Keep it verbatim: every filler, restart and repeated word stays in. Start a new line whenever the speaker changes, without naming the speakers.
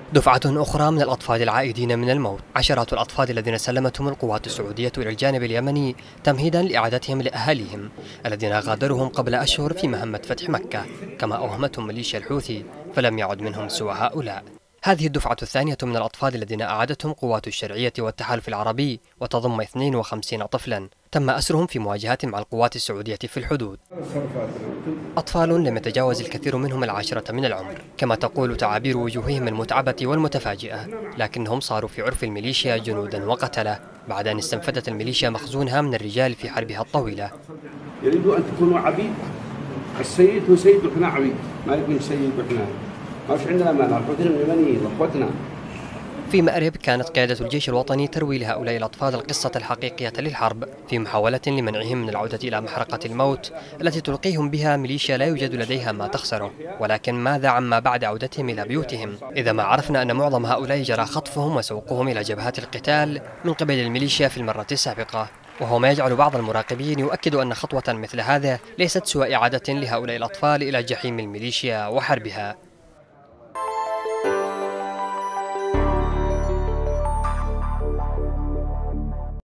دفعة أخرى من الأطفال العائدين من الموت. عشرات الأطفال الذين سلمتهم القوات السعودية إلى الجانب اليمني تمهيدا لإعادتهم لأهاليهم الذين غادروهم قبل أشهر في مهمة فتح مكة، كما أوهمتهم ميليشيا الحوثي، فلم يعد منهم سوى هؤلاء. هذه الدفعة الثانية من الأطفال الذين أعادتهم قوات الشرعية والتحالف العربي، وتضم اثنين وخمسين طفلا تم أسرهم في مواجهات مع القوات السعودية في الحدود. أطفال لم يتجاوز الكثير منهم العاشرة من العمر، كما تقول تعابير وجوههم المتعبة والمتفاجئة، لكنهم صاروا في عرف الميليشيا جنودا وقتلة بعد أن استنفدت الميليشيا مخزونها من الرجال في حربها الطويلة.
يريدوا أن تكونوا عبيد، السيد هو سيد وإحنا عبيد، ما يكون سيد وإحنا ما فيش عندنا مانع، الحوثيين اليمنيين أخوتنا.
في مأرب كانت قيادة الجيش الوطني تروي لهؤلاء الأطفال القصة الحقيقية للحرب في محاولة لمنعهم من العودة إلى محرقة الموت التي تلقيهم بها ميليشيا لا يوجد لديها ما تخسره. ولكن ماذا عما بعد عودتهم إلى بيوتهم، إذا ما عرفنا أن معظم هؤلاء جرى خطفهم وسوقهم إلى جبهات القتال من قبل الميليشيا في المرة السابقة، وهو ما يجعل بعض المراقبين يؤكد أن خطوة مثل هذا ليست سوى إعادة لهؤلاء الأطفال إلى جحيم الميليشيا وحربها.